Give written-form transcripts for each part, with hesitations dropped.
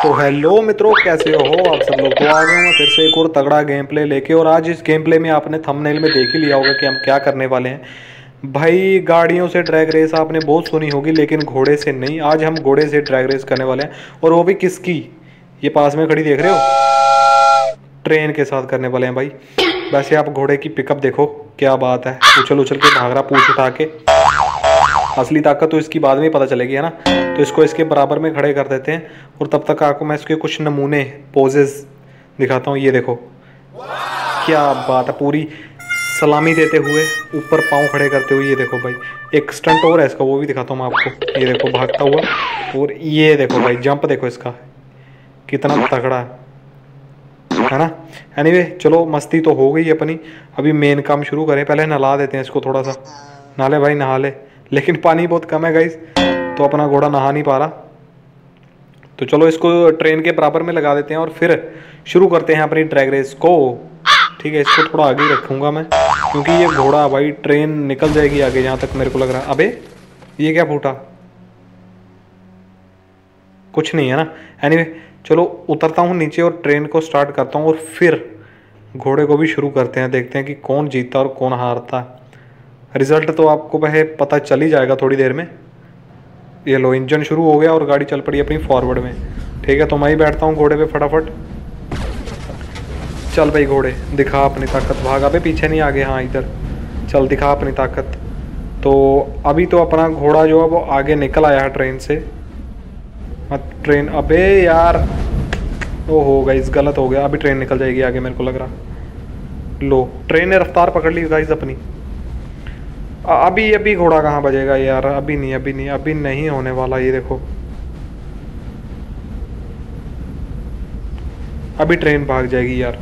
तो हेलो मित्रों, कैसे हो आप सब लोग। तो आ गए मैं फिर से एक और तगड़ा गेम प्ले लेके। और आज इस गेम प्ले में आपने थंबनेल में देख ही लिया होगा कि हम क्या करने वाले हैं। भाई गाड़ियों से ड्रैग रेस आपने बहुत सुनी होगी, लेकिन घोड़े से नहीं। आज हम घोड़े से ड्रैग रेस करने वाले हैं, और वो भी किसकी, ये पास में खड़ी देख रहे हो, ट्रेन के साथ करने वाले हैं भाई। वैसे आप घोड़े की पिकअप देखो, क्या बात है, उछल उछल के भाग रहा पूंछ उठा के। असली ताकत तो इसकी बाद में ही पता चलेगी, है ना। तो इसको इसके बराबर में खड़े कर देते हैं, और तब तक आपको मैं इसके कुछ नमूने पोजेस दिखाता हूँ। ये देखो क्या बात है, पूरी सलामी देते हुए ऊपर पाँव खड़े करते हुए। ये देखो भाई, एक स्टंट और है इसका, वो भी दिखाता हूँ मैं आपको। ये देखो भागता हुआ, और ये देखो भाई जंप देखो इसका कितना तगड़ा है ना। एनीवे चलो, मस्ती तो हो गई अपनी। अभी मेन काम शुरू करें, पहले नहला देते हैं इसको थोड़ा सा। नहा ले भाई नहा ले, लेकिन पानी बहुत कम है गाइस, तो अपना घोड़ा नहा नहीं पा रहा। तो चलो इसको ट्रेन के बराबर में लगा देते हैं, और फिर शुरू करते हैं अपनी ड्रैग रेस को। ठीक है, इसको थोड़ा आगे रखूंगा मैं, क्योंकि ये घोड़ा भाई ट्रेन निकल जाएगी आगे जहाँ तक मेरे को लग रहा है। अबे ये क्या फूटा, कुछ नहीं है ना। एनीवे चलो उतरता हूँ नीचे और ट्रेन को स्टार्ट करता हूँ, और फिर घोड़े को भी शुरू करते हैं। देखते हैं कि कौन जीतता और कौन हारता। रिजल्ट तो आपको वह पता चल ही जाएगा थोड़ी देर में। ये लो, इंजन शुरू हो गया और गाड़ी चल पड़ी अपनी फॉरवर्ड में। ठीक है, तो मैं ही बैठता हूँ घोड़े पे फटाफट। चल भाई घोड़े, दिखा अपनी ताकत। भाग, अबे पीछे नहीं, आगे, हाँ इधर चल, दिखा अपनी ताकत। तो अभी तो अपना घोड़ा जो है वो आगे निकल आया है ट्रेन से। ट्रेन, अबे यार, ओहो गाइस गलत हो गया। अभी ट्रेन निकल जाएगी आगे मेरे को लग रहा। लो, ट्रेन ने रफ्तार पकड़ ली गाइस अपनी। अभी घोड़ा कहाँ बजेगा यार, अभी नहीं होने वाला। ये देखो अभी ट्रेन भाग जाएगी यार।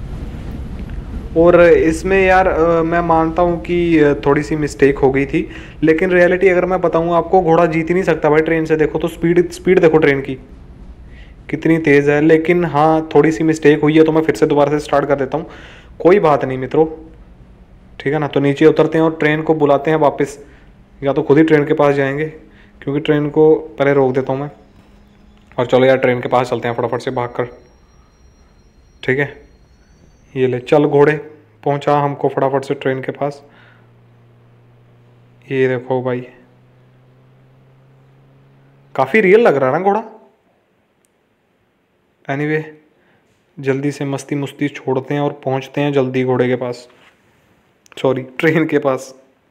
और इसमें यार मैं मानता हूँ कि थोड़ी सी मिस्टेक हो गई थी, लेकिन रियलिटी अगर मैं बताऊँ आपको, घोड़ा जीत ही नहीं सकता भाई ट्रेन से। देखो तो स्पीड देखो ट्रेन की कितनी तेज़ है। लेकिन हाँ, थोड़ी सी मिस्टेक हुई है, तो मैं फिर से दोबारा से स्टार्ट कर देता हूँ। कोई बात नहीं मित्रों, ठीक है ना। तो नीचे उतरते हैं और ट्रेन को बुलाते हैं वापस, या तो खुद ही ट्रेन के पास जाएंगे, क्योंकि ट्रेन को पहले रोक देता हूँ मैं। और चलो यार ट्रेन के पास चलते हैं फटाफट से भाग कर। ठीक है, ये ले चल घोड़े, पहुँचा हमको फटाफट से ट्रेन के पास। ये देखो भाई, काफ़ी रियल लग रहा है ना घोड़ा। एनीवे जल्दी से मस्ती मुस्ती छोड़ते हैं और पहुँचते हैं जल्दी घोड़े के पास, सॉरी ट्रेन के पास।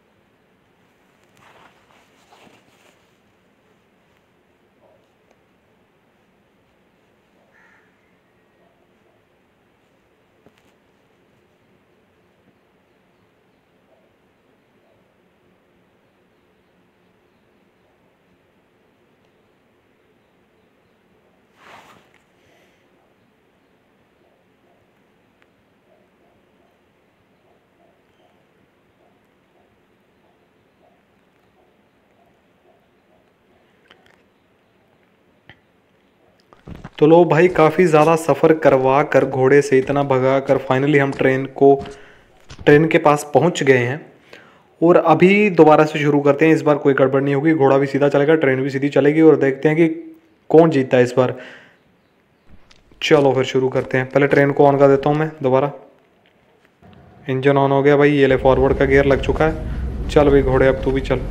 तो लो भाई, काफ़ी ज़्यादा सफ़र करवा कर, घोड़े से इतना भगा कर, फाइनली हम ट्रेन के पास पहुंच गए हैं। और अभी दोबारा से शुरू करते हैं। इस बार कोई गड़बड़ नहीं होगी, घोड़ा भी सीधा चलेगा, ट्रेन भी सीधी चलेगी, और देखते हैं कि कौन जीतता है इस बार। चलो फिर शुरू करते हैं। पहले ट्रेन को ऑन कर देता हूँ मैं दोबारा। इंजन ऑन हो गया भाई, ये ले फॉरवर्ड का गियर लग चुका है। चल भाई घोड़े, अब तू भी चल।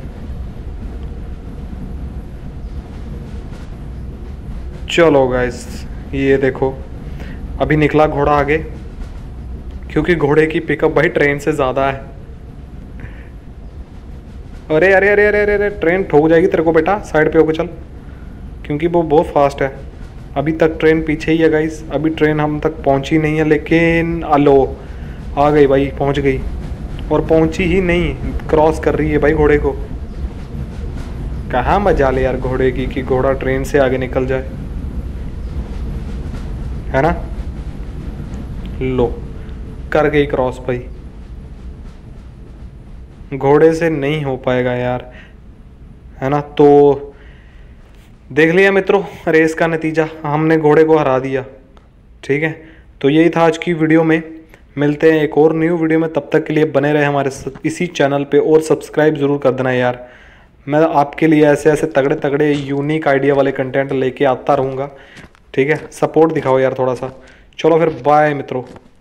चलो गाइस, ये देखो अभी निकला घोड़ा आगे, क्योंकि घोड़े की पिकअप भाई ट्रेन से ज़्यादा है। अरे अरे अरे अरे अरे, ट्रेन ठोक जाएगी तेरे को बेटा, साइड पे होकर चल, क्योंकि वो बहुत फास्ट है। अभी तक ट्रेन पीछे ही है गाइस, अभी ट्रेन हम तक पहुंची नहीं है, लेकिन अलो आ गई भाई, पहुंच गई। और पहुंची ही नहीं, क्रॉस कर रही है भाई घोड़े को। कहाँ मजा ले यार घोड़े की, कि घोड़ा ट्रेन से आगे निकल जाए, है ना। लो कर गई क्रॉस भाई, घोड़े से नहीं हो पाएगा यार, है ना। तो देख लिया मित्रों रेस का नतीजा, हमने घोड़े को हरा दिया। ठीक है, तो यही था आज की वीडियो में। मिलते हैं एक और न्यू वीडियो में, तब तक के लिए बने रहे हमारे इसी चैनल पे, और सब्सक्राइब ज़रूर कर देना यार। मैं आपके लिए ऐसे ऐसे तगड़े तगड़े यूनिक आइडिया वाले कंटेंट लेके आता रहूँगा। ठीक है, सपोर्ट दिखाओ यार थोड़ा सा। चलो फिर बाय मित्रों।